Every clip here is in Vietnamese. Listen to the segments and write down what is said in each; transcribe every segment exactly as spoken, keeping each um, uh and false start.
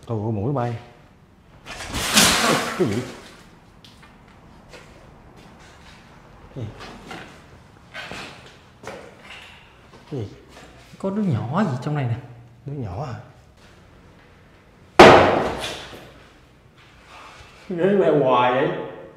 Trời ơi, mũi bay. Cái gì? Cái gì? Cái gì? Có đứa nhỏ gì trong này nè. Đứa nhỏ à? Ghế leo hoài vậy.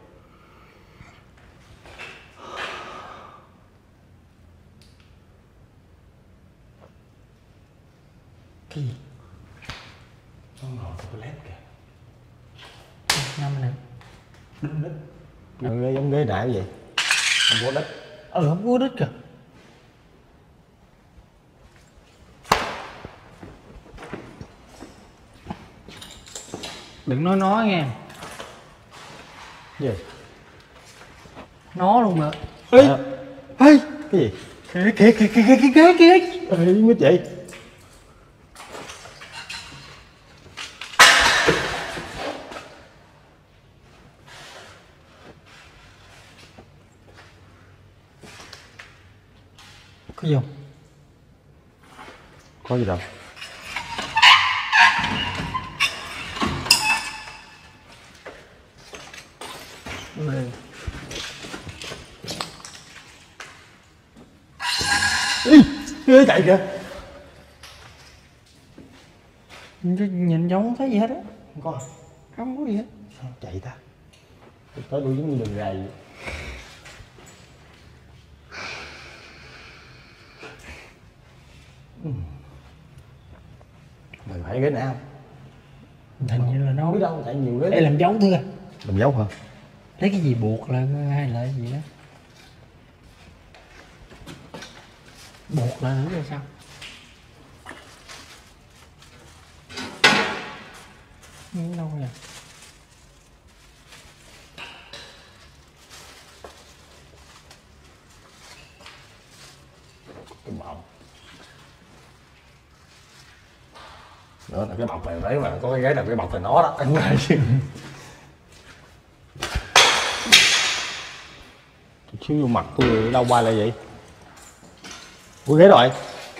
Cái gì? Nó ngồi toilet kìa. Năm này. Đứng đít. Ghế giống ghế nãy vậy. Không có đít. Ừ, không có đít kìa. Đừng nói nói nghe. Gì? Nó luôn mà. Ê! Ê! Cái gì? Kìa kìa kìa kìa kìa kìa kìa. Ê, mít vậy? Có gì không? Có gì đâu. Ê. Ý, ghê chạy kìa. Nhìn, nhìn giống không thấy gì hết á. Không có. Không có gì hết. Sao chạy ta? Tới đuôi giống như đường gầy. Mày phải ghế nào? Hình như là nó Không biết đâu, chạy nhiều ghế. để làm dấu thôi. Làm dấu hả? Lấy cái gì buộc là hay là cái gì đó. Buộc là nữa là sao? Không đâu nè. Cái bọc. Nữa là cái bọc này đấy mà có cái ghế nào cái bọc này nó đó. Anh này chứ. Xíu vô mặt tôi đâu qua lại vậy? Ủa ghế rồi.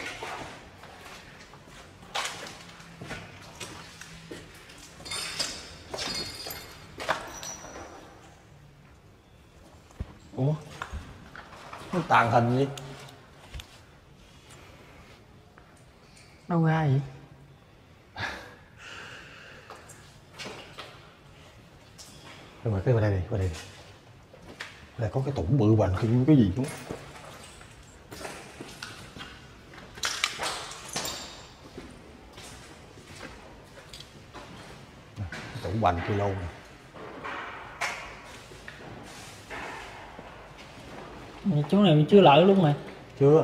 Ủa? Nó tàn hình gì? Đâu ra vậy? Nhưng mà cái vào đây đi, vào đây đi. Đây có cái tủ bự hoành không cái gì cũng. Tủ hoành kilo nè. Chỗ này mình chưa lợi luôn mà. Chưa.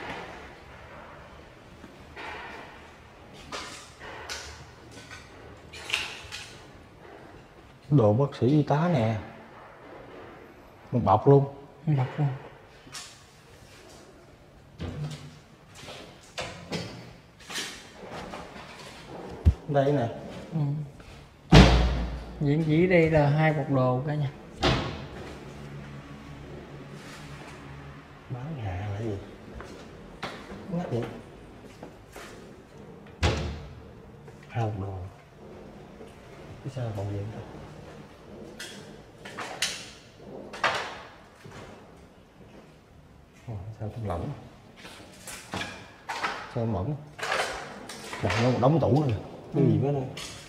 Đồ bác sĩ y tá nè. Một bọc luôn. Một bọc luôn. Đây nè. Ừ. Diễn chỉ đây là hai bọc đồ cả nhà. Bán hàng là gì? Ngắt vậy? Hai bọc đồ. Cái sao còn gì không? Sao không lỏng? Sao mỏng? Đặt nó một đống tủ này. Cái gì với đây?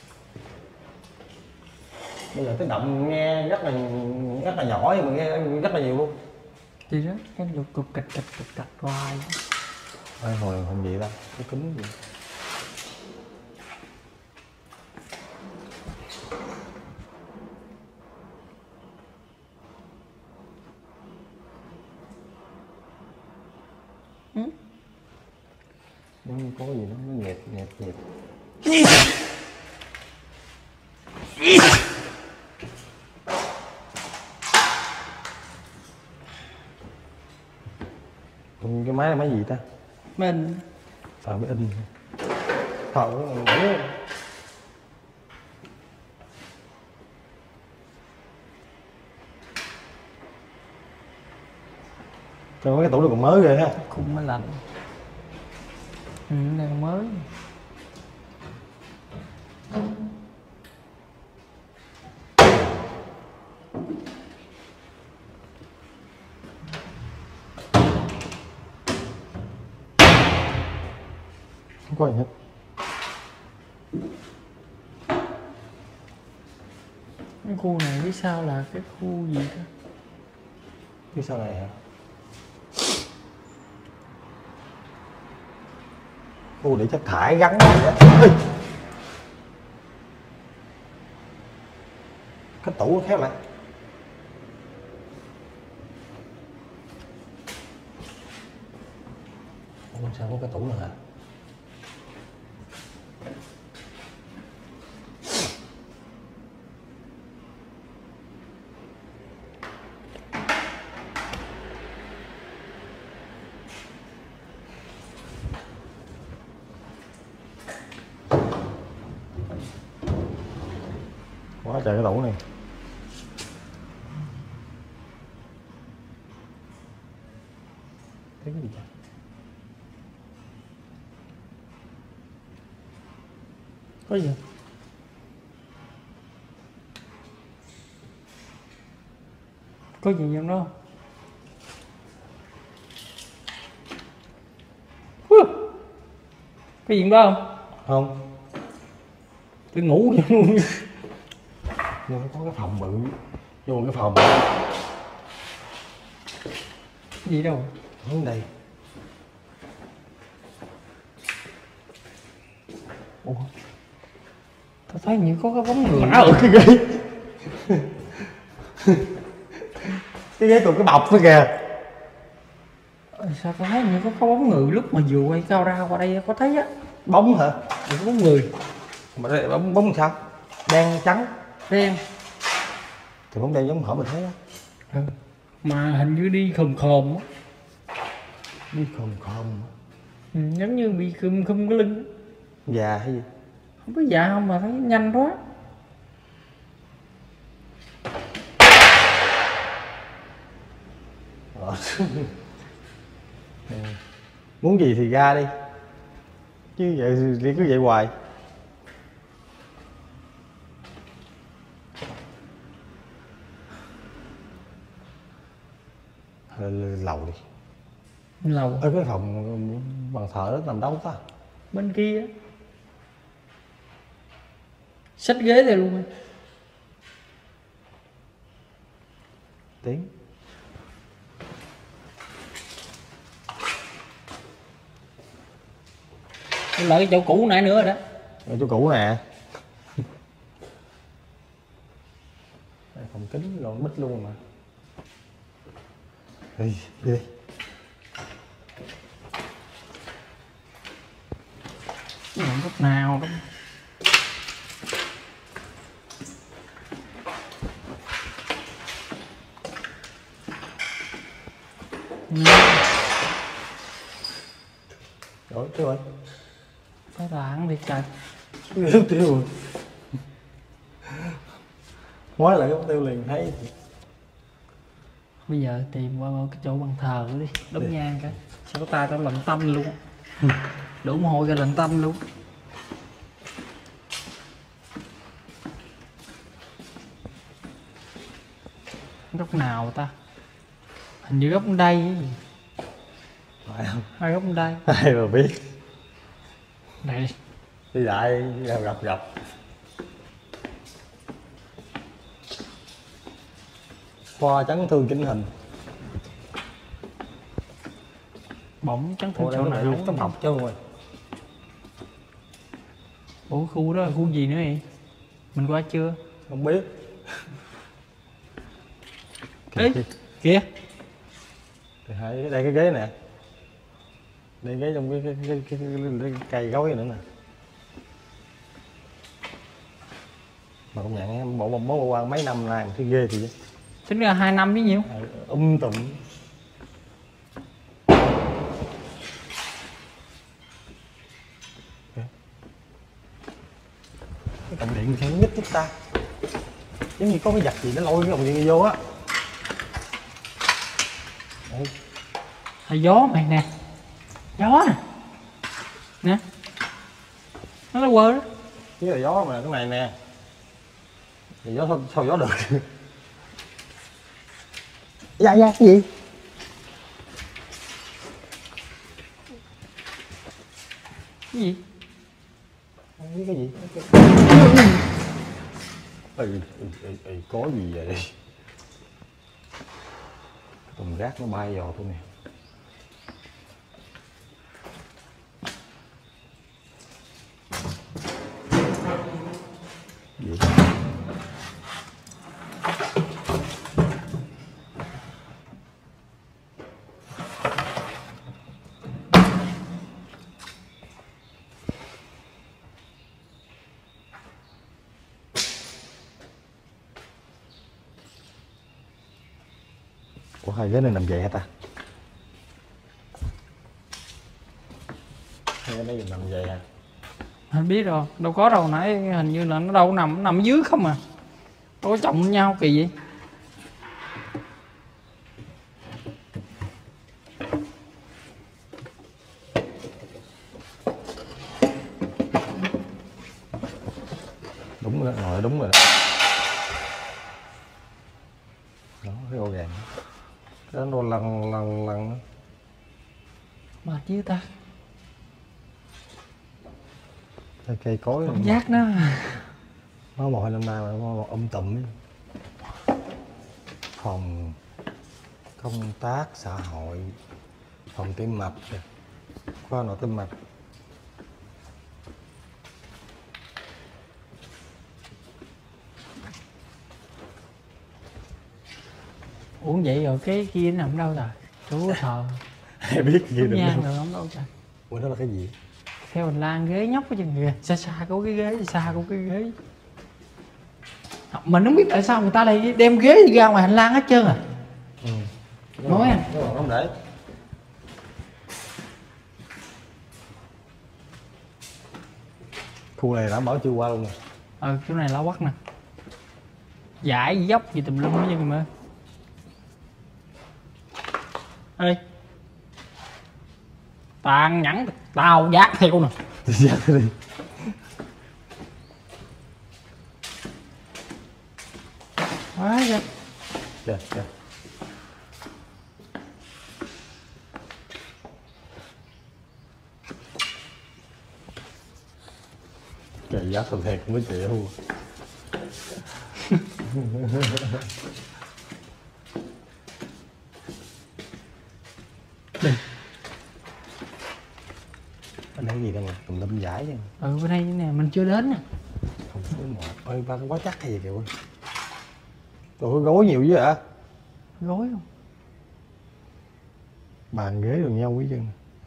Bây giờ tiếng động nghe rất là rất là nhỏ nhưng mà nghe rất là nhiều luôn. Thì đó, cái lục cục cạch cạch cạch cạch hoài. Ai hồi hình gì ta? Cái kính gì? Ừ? Giống như có gì đó nó nhẹp nhẹp nhẹp. Cái máy này máy gì ta? Mình Thợ máy in. Thợ máy. Cho mấy cái tủ này còn mới ghê ha. cũng mới lạnh. Ừ, đang mới. Không có gì hết. Cái khu này phía sau là cái khu gì đó? Phía sau này hả? Khu để chất thải gắn vào. Ê! Cái tủ khép lại. Ủa sao có cái tủ này hả? Quá trời cái tủ này. Thấy cái gì vậy? Có gì? Có gì trong đó? Cái gì đó không? Không. Tôi ngủ vậy luôn. Nhưng nó có cái phòng bự. Vô cái phòng. Cái gì đâu? Hướng đây. Ủa? Tôi thấy như có cái bóng người. Má ơi cái ghế. Cái ghế tụi cái bọc nữa kìa. Sao tôi thấy như có cái bóng người lúc mà vừa quay cao ra qua đây có thấy á. Bóng hả? Có bóng người. Mà đây bóng bóng sao? Đen trắng. Đen. Thì bóng đen giống hở mình thấy á. Ừ. Mà hình như đi khom khom á. Đi khom khom. Ừ, giống như bị khum khum cái lưng. Già hay gì? Không biết dạ không mà thấy nhanh quá. Ờ. Muốn gì thì ra đi. Chứ vậy thì cứ vậy hoài. Lầu đi. Lầu. Ở cái phòng bàn thờ đó nằm đâu ta? Bên kia. Xách ghế đây luôn. Tiếng. Lại cái chỗ cũ nãy nữa rồi đó. Ở chỗ cũ nè. Phòng kính lộn mít luôn mà. Đi, đi đi. Lúc nào đó. Rồi, tiêu rồi. Phải đoạn đi trời. Tiêu rồi. Nói lại cái tiêu liền thấy. Bây giờ tìm qua cái chỗ bàn thờ đi, đống nhang cái. Sao có tay tao lạnh tâm luôn. Đủ mồ hôi ra lạnh tâm luôn. Góc nào ta? Hình như góc đây. Phải không? Hai góc đây. Ai mà biết. Đây. Đi lại gặp gặp gặp. Khoa chấn thương chỉnh hình. Bỗng chấn thương Ủa chỗ đây nào? có tấm học chứ rồi. Ủa khu đó là khu gì nữa vậy? Mình qua chưa? Không biết. Ê, kìa. Thì hai đây cái ghế nè. Đây ghế trong cái cái cái, cái, cái, cái, cái cây gối nữa nè. Mà công nhận em bộ bóng bó quan mấy năm nay mà thấy ghê thì Tính ra hai năm với nhiêu? à, um tùm. Cái cọng điện sao nó nhích nhích ta? Giống như có cái vật gì nó lôi cái cọng điện này vô á. Đây. Là gió mày nè. Gió nè. Nè. Nó là quơ đó. Chứ là gió mà cái này nè. Thì gió sao, sao gió được? Dạ dạ cái gì? Cái gì? Không biết cái gì. Ê, ê, ê, có gì vậy? Thùng rác nó bay vào tôi nè. Gì? Ủa hai ghế này nằm vậy hả ta? Hai ghế này nằm vậy hả? Anh biết rồi, đâu có đâu, nãy hình như là nó đâu có nằm, nó nằm dưới không à. Đâu có chồng lên nhau kỳ vậy. Đúng rồi đó, ngồi đúng rồi đó. Đó, cái ô gàng đó. Cái nó lăn lăn lăn đó. Mệt chứ ta. Cây, cây cối Cảm giác nó nó mọi năm nay mà nó um tùm ấy. Phòng công tác xã hội, phòng tim mạch, khoa nội tim mạch. uống vậy rồi cái kia nó nằm đâu rồi? Chú thờ Ai biết gì được nhang đâu. rồi không đâu trời. Ủa đó là cái gì? Theo hành lang ghế nhóc của chừng kìa, xa xa có cái ghế, xa có cái ghế. Mình không biết tại sao người ta lại đem ghế đi ra ngoài hành lang hết trơn à. Ừ. Nói à. Nó còn không để. Khu này đã mở chưa qua luôn nè. Ừ, chỗ này lá quắc nè. Dải dốc gì tùm lum hết trơn mà. Ê, tàn nhẫn tao giác theo nè. Giác đi. Quá vậy. Kìa, kìa. Kìa giác thật thiệt mới chịu. Đi. Ở đây gì đâu mà tùm lum giải chứ. Ừ, bên đây nè, mình chưa đến nè. Không có một. Ôi ba quá chắc hay gì kìa. Trời ơi gối nhiều dữ hả? Gối không? Bàn ghế đường nhau quý chân.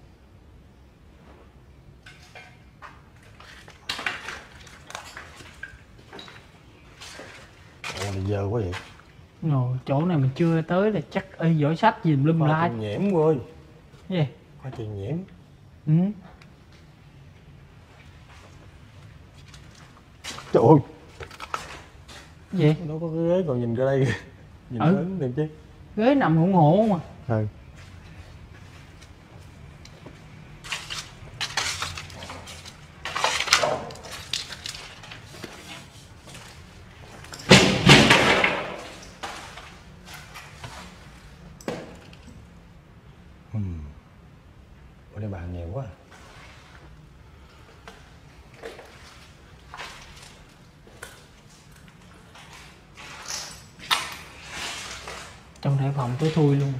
Ồ này giờ quá vậy. Ngồi chỗ này mình chưa tới là chắc ơi giỏi sách gì lum Khoa la. truyền nhiễm ơi. Cái gì? Khoa truyền nhiễm. Ừ. Trời ơi. Cái gì? Nó có cái ghế còn nhìn ra đây kìa. Nhìn Ừ. lớn đẹp chứ. Ghế nằm ngủ ngủ mà. Ừ. Ừm. Ở đây bàn nhiều quá. Trong thể phòng tối thui luôn.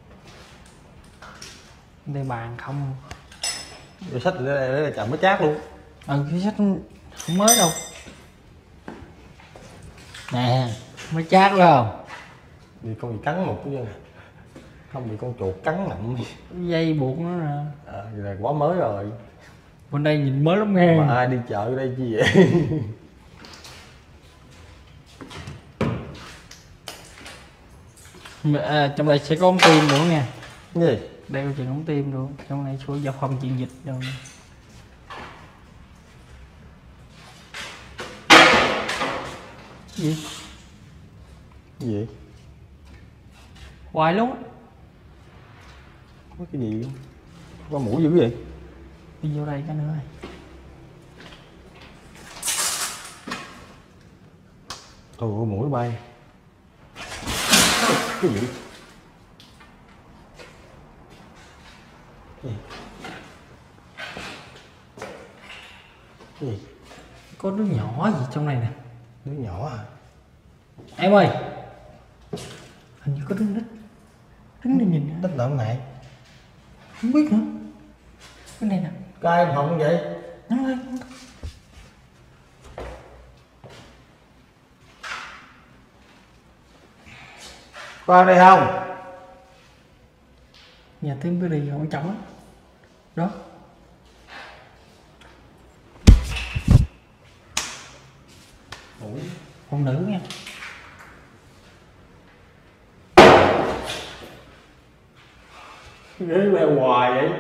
Đây bàn không. Cái sách ở đây, đây là chậm mới chát luôn. Ừ, cái sách không mới đâu. Nè, mới chát phải không? Bị con gì cắn một cái chứ. Không bị con chuột cắn nặng. Dây buộc nó nè. À, vậy là quá mới rồi. Bên đây nhìn mới lắm nghe. Mà ai đi chợ ở đây chi vậy? À, trong đây sẽ có ống tim nữa nha. Cái gì? Đây có chuyện ống tim luôn. Trong này sẽ dọc phòng truyền dịch rồi. Gì? Cái gì? Hoài luôn á. Có cái gì không? Có mũi dữ vậy? Đi vô đây cái nữa. Trời ơi mũi bay. Cái gì? Cái gì? Cái gì? Có đứa nhỏ gì trong này nè. Đứa nhỏ à? Em ơi, hình như có đứa nít. Đứng đây nhìn. Tích lợn này. Không biết nữa. Cái này nè. Có ai phòng vậy? Nhắn lên. Có ai đây không? Nhà thêm cái gì quan trọng lắm. Đó. Ủa? Con nữ nha. Ghế leo hoài vậy.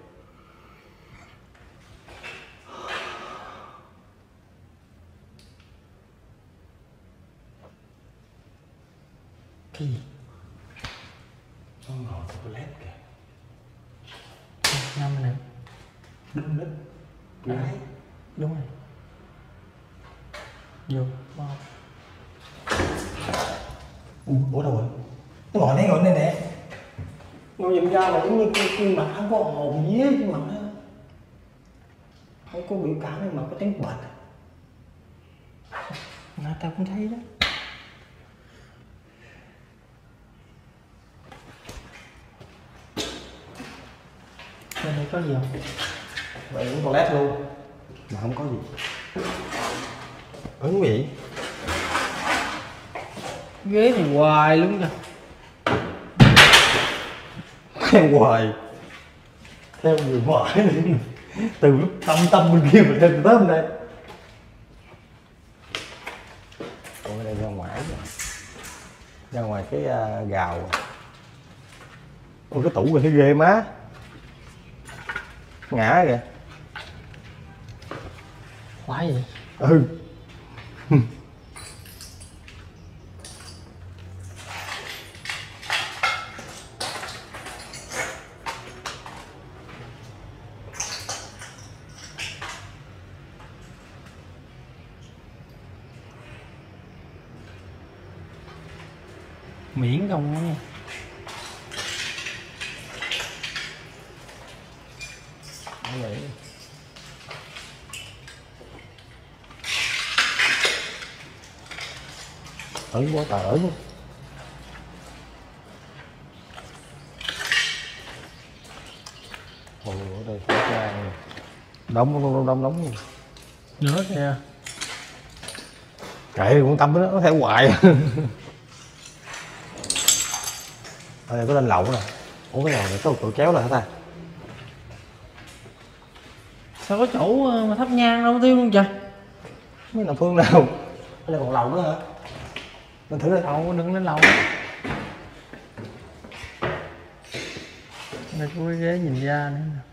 Cái gì? Nó ngồi toilet kìa. Năm nữa. Đứng nít. Gái. Đúng rồi. Vô. Bao. Ủa đâu rồi? Nó ngồi đây ngồi đây nè. Ngồi nhìn ra mà giống như cái, cái mặt không có hồn gì hết, cái mặt đó. Không có biểu cảm nhưng mà có tiếng bật. Mà tao cũng thấy đó. Bên đây có gì không? Vậy cũng toilet luôn. Mà không có gì. Ứng gì? Ghế này hoài luôn kìa. Theo hoài. Theo người ngoại. Từ lúc tâm tâm bên kia mà theo tới bên đây. Ủa đây ra ngoài rồi. Ra ngoài cái uh, gào. Ủa cái tủ rồi thấy ghê má. Ngã kìa. Khoái vậy? Ừ. Miễn không á nha. Vậy. Ẩn quá tờ ẩn. Ồ, ở đây khẩu trang đóng đóng đóng đóng Nữa kìa. kệ quan tâm nó, nó theo hoài. Ở đây có lên lậu nè. Ủa cái lầu này có một tụi kéo là hả ta? Sao có chỗ mà thắp nhang đâu tiêu luôn trời? Mấy nào Phương nào? Đây là còn lầu nữa hả? Lên thử đi. Lầu đừng lên lầu. Đây có cái ghế nhìn ra nữa nè.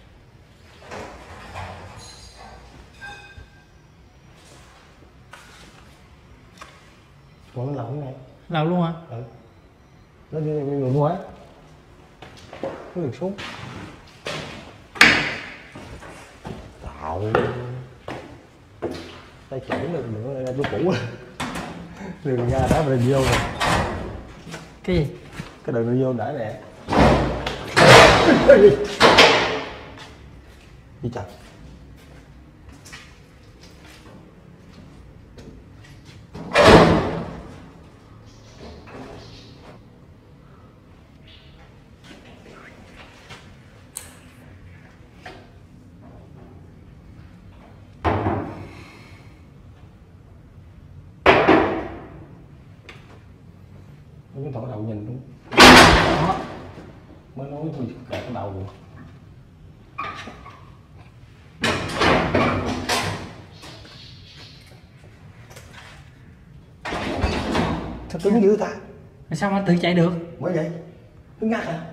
Còn lầu nữa nè. Lầu luôn hả? Ừ. Nó đi người mua á. Nó được xuống. Tạo. Tay chỉ được nữa ra chỗ cũ. Đường ra đã mình vô rồi. Cái gì? Cái đường đi vô đã nè. Đi chặt. Cái thổi đầu nhìn luôn. Đó. Mới nói tôi kẹt cái đầu rồi. Sao cứng dữ ta? Sao mà tự chạy được? Mới vậy? Cứng ngắt hả?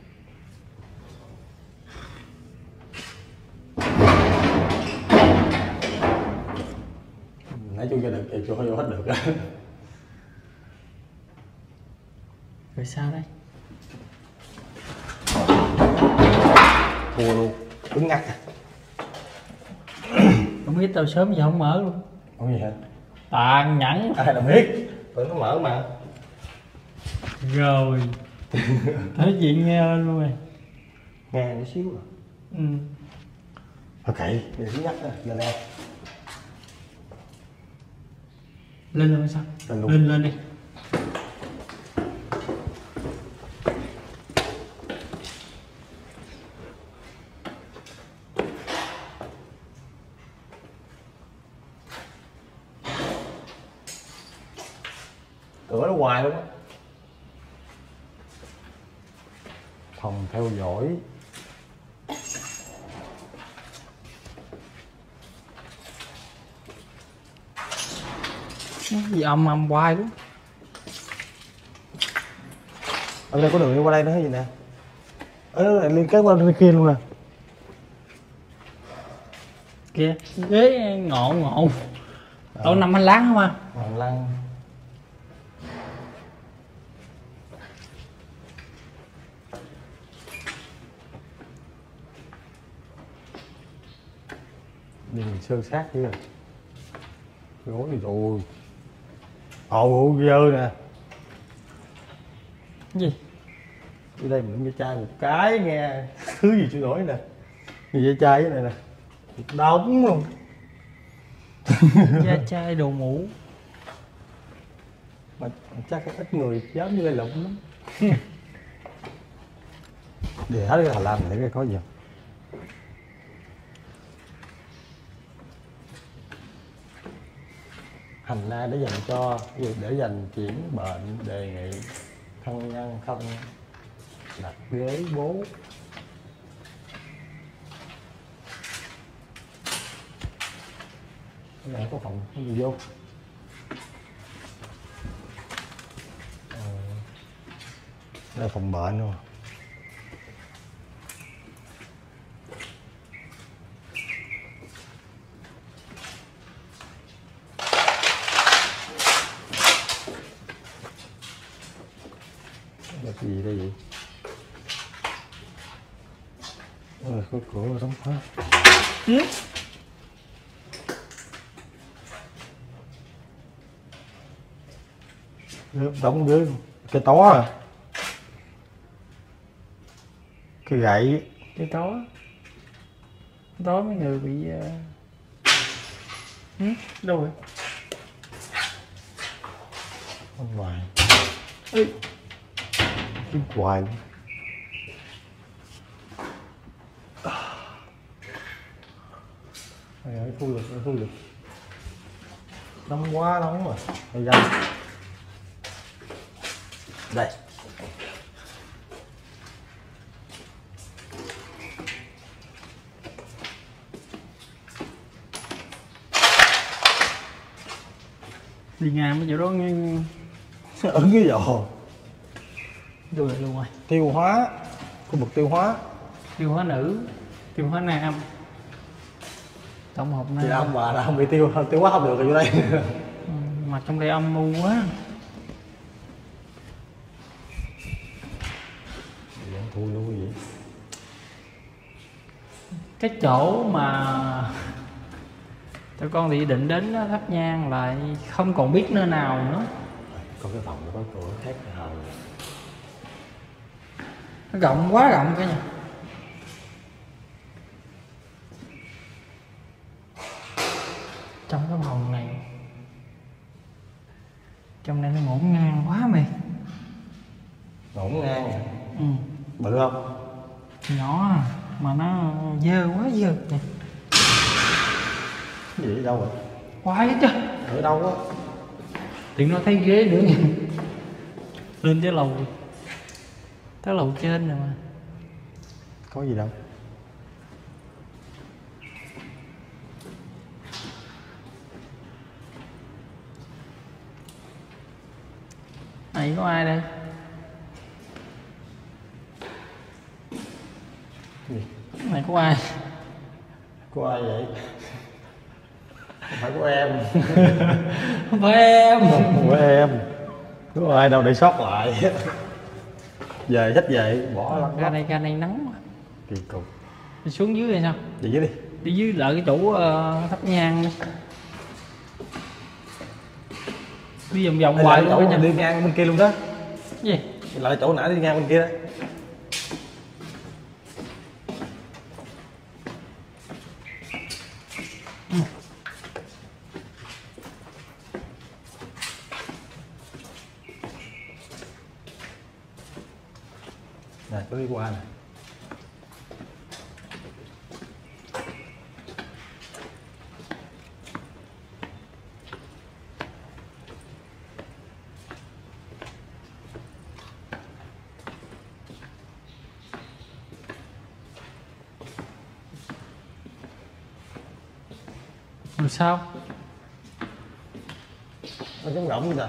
Nãy chui ra được, kìa chui vô hết được á. Rồi sao đây? Thua luôn, cứng ngắt à. Không biết tao sớm giờ không mở luôn. Không gì hả? Tàn nhẫn. Ai là biết, tụi nó mở mà. Rồi. Nói chuyện nghe lên luôn rồi. Nghe chút xíu à. Ừ. Ok, để thứ nhất lên đây. Lên luôn sao? Lên luôn. Lên lên đi. Cửa nó hoài luôn á. Phòng theo dõi. Gì âm âm hoài luôn. Ở đây có đường đi qua đây nữa hay gì nè. Ở đây liên kết qua bên kia luôn nè. Kìa, ghế ngộ ngộ. Đâu nằm hành lang không à? Hành lang. Nhìn sơn sát chứ. Gối thì rồi. Ồ, dơ nè. Cái gì? Ở đây mình với chai một cái nghe. Thứ gì chưa nổi nè. Gì với chai cái này nè. Đóng luôn. Da chai đồ mũ. Mà chắc ít người dám như đây lụng lắm. Để hết cái hành lang này cái có gì không? Hành lang để dành cho để dành chuyển bệnh, đề nghị thân nhân không đặt ghế bố. Cái này có phòng cái gì vô? Ờ, đây là phòng bệnh luôn. Cái gì đây vậy? Ôi, có cửa đóng khóa. Ừ? Đóng ghế cái tó à, cái gậy Cái tối tối mấy người bị uh... ừ? Đâu rồi? ở ngoài. Ê. Cái hoài luôn. Mày ơi, thu lực, thu lực. Nóng quá, nóng rồi. Đây ra. Đây. Đi ngang mấy chỗ đó nghe... Ấn cái giò. Đưa lại luôn rồi. Tiêu hóa. Khu vực tiêu hóa. Tiêu hóa nữ, tiêu hóa nam. Tổng hợp nam. Thì ông bà là không bị tiêu, tiêu hóa không được rồi vô đây. Ừ, mà trong đây âm u quá. Vẫn thui luôn cái gì? Cái chỗ mà tụi con bị định đến đó, thắp nhang lại không còn biết nơi nào nữa. Có cái phòng nó có cửa khác hờ. Nó rộng quá rộng cả nhà. Trong cái phòng này, trong đây nó ngổn ngang quá mày. Ngổn ngang à? Ừ. Bự không? Nhỏ à, mà nó dơ quá dơ nè. Cái gì ở đâu rồi? Quái chứ. Ở đâu á? Tiện nó thấy ghế nữa nha. Lên tới lầu, tới lầu trên rồi mà. Có gì đâu. Này có ai đây? Gì? Này có ai? Có ai vậy? Không phải của em. Không phải em. Không của em. Có ai đâu để sót lại. Về thích về bỏ lăn Ra đây ra đây nắng quá. Kỳ cục. Đi xuống dưới hay sao? Đi dưới đi. Đi dưới lại cái chỗ uh, thắp nhang đi. Đi vòng vòng hoài luôn cả đi ngang bên kia luôn đó. Gì? Lại chỗ nãy đi ngang bên kia đó. Nè chú đi qua nè. Làm sao? Nó trống rỗng vậy nè.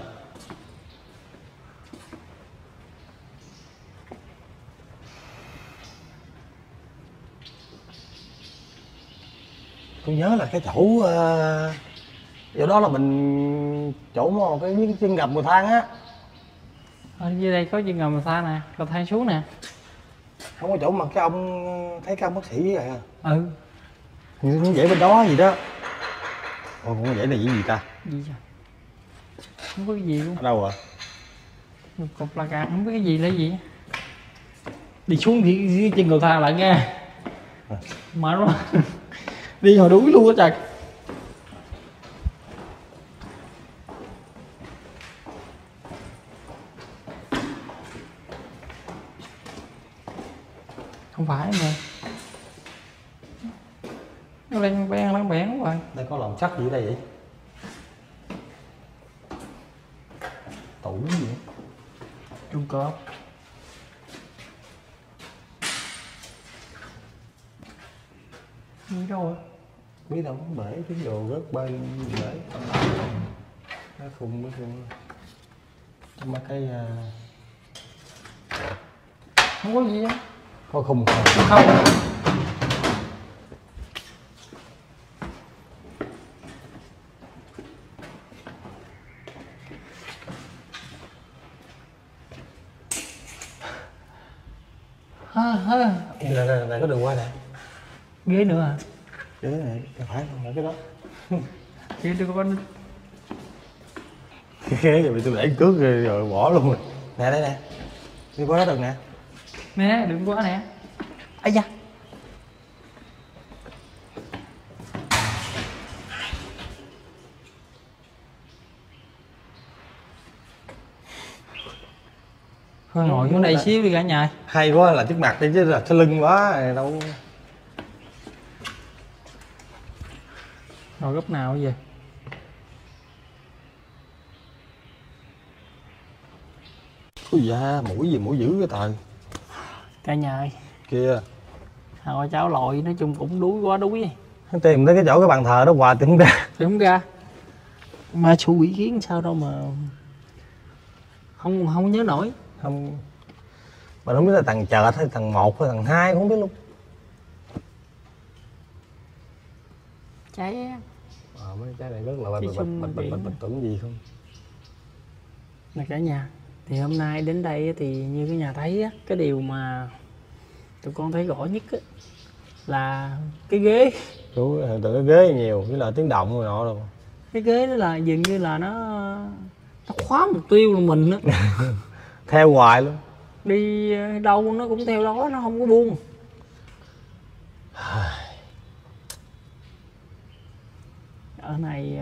Tôi nhớ là cái chỗ uh, chỗ đó là mình chỗ mà cái cái chân gầm cầu thang á. Ở dưới đây có chân ngầm xa nè, cầu thang xuống nè. Không có chỗ mà cái ông thấy cái ông bác sĩ vậy à? Ừ. Như nó vậy bên đó gì đó. Ồ, con vậy là gì gì ta? Gì vậy? Không có cái gì luôn. Ở đâu à? Một cục là càng không biết cái gì là gì. Đi xuống thì dưới chân cầu thang lại nghe. À. Mà nó đi hồi đuối luôn á trời. Không phải mà nó lên bén lắng bén quá rồi. Đây có lồng sắt gì ở đây vậy? Tủ gì vậy? Trung cọp. Gì đâu rồi? Biết đâu bể cái đồ rớt bay bể. Nó khùng nó khùng. Mà cái uh... Không có gì á. có khùng không? Không. Ha ha. Đây, đây, đây, đây có đường qua nè. Ghế nữa à? Ghế này, cái phải không? Là cái đó. Ghế đưa con. Cái ghế này bị tôi để cước rồi, rồi bỏ luôn rồi. Nè đây nè. Đi qua đó được nè. Nè, đừng quá nè. Ây da. Thôi ngồi xuống đây xíu đi cả nhà. Hay quá là trước mặt đi chứ là cái lưng quá đâu. Ngồi góc nào vậy? Ui da, mũi gì mũi dữ cái trời. Cả nhà ơi. Kìa. Hai con cháu lội nói chung cũng đuối quá đuối. Hắn tìm tới cái chỗ cái bàn thờ đó hoài tìm không ra. Tìm không ra. Ma xui quỷ khiến sao đâu mà không không nhớ nổi. Không. Mà không biết là tầng chợt hay tầng một hay tầng hai không biết luôn. Cháy á. Ờ mấy cái này rất là bật Cái bật xung bật bật điện bật á. bật tưởng gì không. Là cả nhà. Thì hôm nay đến đây thì như cái nhà thấy á, cái điều mà tụi con thấy rõ nhất á là cái ghế. Chú từ cái ghế nhiều với là tiếng động rồi nọ rồi. Cái ghế đó là dường như là nó nó khóa mục tiêu là mình á. Theo hoài luôn. Đi đâu nó cũng theo đó, nó không có buông. Ở này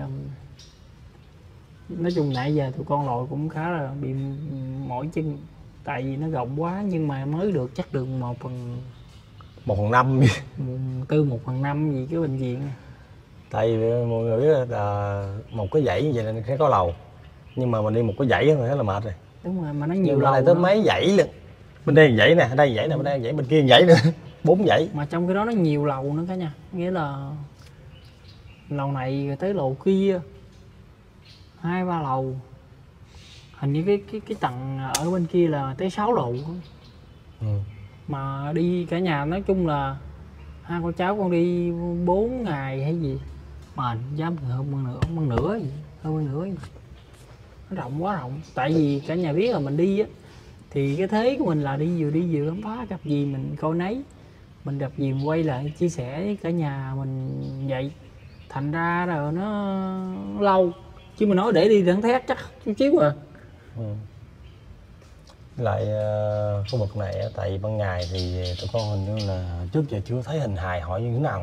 nói chung nãy giờ tụi con lội cũng khá là bị mỏi chân, tại vì nó rộng quá, nhưng mà mới được chắc được một phần một phần năm gì. tư một phần năm gì cái bệnh viện này. Tại vì mọi người biết là một cái dãy như vậy là sẽ có lầu, nhưng mà mình đi một cái dãy thôi rất là mệt rồi. Đúng rồi, mà nó nhiều lầu lầu tới nữa. mấy dãy luôn. Bên đây dãy nè, đây dãy nè, bên đây dãy, bên kia dãy nữa. Bốn dãy. Mà trong cái đó nó nhiều lầu nữa cả nhà, nghĩa là lầu này rồi tới lầu kia hai ba lầu, hình như cái cái cái tầng ở bên kia là tới sáu lầu. Ừ. Mà đi cả nhà nói chung là hai con cháu con đi bốn ngày hay gì mà dám hơn hơn nửa hơn nửa gì hơn hơn nửa gì. Nó rộng quá rộng, tại vì cả nhà biết là mình đi á thì cái thế của mình là đi vừa đi vừa khám phá, gặp gì mình coi nấy, mình gặp gì mình quay lại chia sẻ với cả nhà mình vậy, thành ra rồi nó lâu, chứ mình nói để đi thẳng thét chắc chút xíu à. Ừ. Lại uh, khu vực này tại ban ngày thì tụi con hình như là trước giờ chưa thấy hình hài họ như thế nào luôn.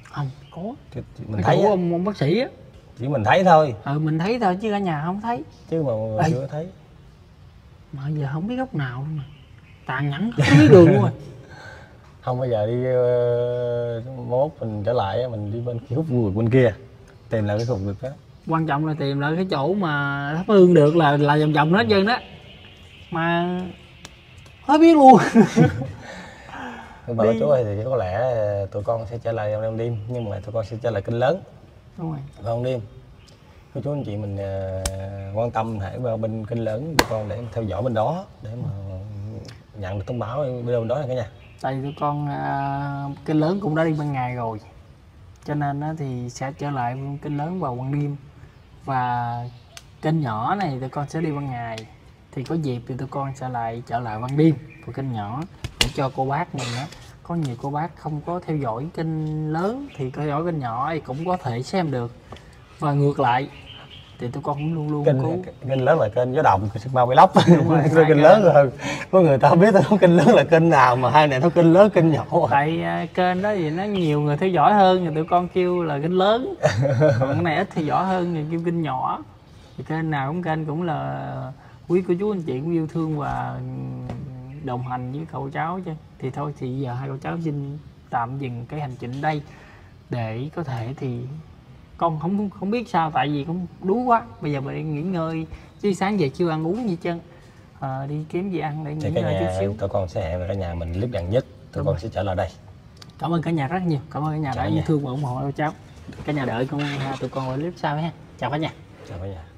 Không có. Thì, thì mình Cái thấy chỗ á, ông, ông bác sĩ á. chỉ mình thấy thôi Ừ mình thấy thôi chứ cả nhà không thấy. chứ mà mọi người Ê. chưa thấy. Mà giờ không biết góc nào luôn mà. Tàn nhẫn không biết đường luôn rồi. Không, bây giờ đi uh, mốt mình trở lại á, mình đi bên cái khúc vực bên kia tìm lại cái khúc vực đó. Quan trọng là tìm lại cái chỗ mà thắp hương được là là vòng vòng hết trơn đó. Mà không biết luôn. Nhưng mà chú ơi thì có lẽ tụi con sẽ trả lời trong đêm, nhưng mà tụi con sẽ trả lời kênh lớn. Đúng rồi. Vào đêm cô chú anh chị mình uh, quan tâm hãy vào bên kênh lớn tụi con để theo dõi bên đó để mà nhận được thông báo bên đâu đó cả nhà. Tại vì tụi con uh, kênh lớn cũng đã đi ban ngày rồi, cho nên uh, thì sẽ trở lại kênh lớn vào ban đêm, và kênh nhỏ này tụi con sẽ đi ban ngày. Thì có dịp thì tụi con sẽ lại trở lại ban đêm của kênh nhỏ để cho cô bác mình á, có nhiều cô bác không có theo dõi kênh lớn thì theo dõi kênh nhỏ thì cũng có thể xem được, và ngược lại thì tụi con cũng luôn luôn Kênh, cố. kênh lớn là kênh gió đồng của Sức Mau Vlog. Đúng rồi, hai kênh lớn rồi có người ta biết tao kênh lớn là kênh nào, mà hai này tao kênh lớn kênh nhỏ. Tại uh, kênh đó thì nó nhiều người theo dõi hơn thì tụi con kêu là kênh lớn, còn cái này ít theo dõi hơn thì kêu kênh nhỏ. Thì kênh nào cũng kênh cũng là quý cô chú anh chị cũng yêu thương và đồng hành với cậu cháu chứ. Thì thôi thì giờ hai cậu cháu xin tạm dừng cái hành trình đây để có thể thì con không không biết sao, tại vì cũng đuối quá. Bây giờ mình đi nghỉ ngơi chứ sáng giờ chưa ăn uống gì chân, à, đi kiếm gì ăn để nghỉ ngơi chút xíu. Tụi con sẽ hẹn cả nhà mình clip gần nhất, tụi Đúng con rồi. sẽ trở lại đây. Cảm ơn cả nhà rất nhiều, cảm ơn cả nhà Chào đã nhà. yêu thương và ủng hộ cậu cháu. Cả nhà đợi con tụi con ở clip sau ha. Chào cả nhà. Chào cả nhà.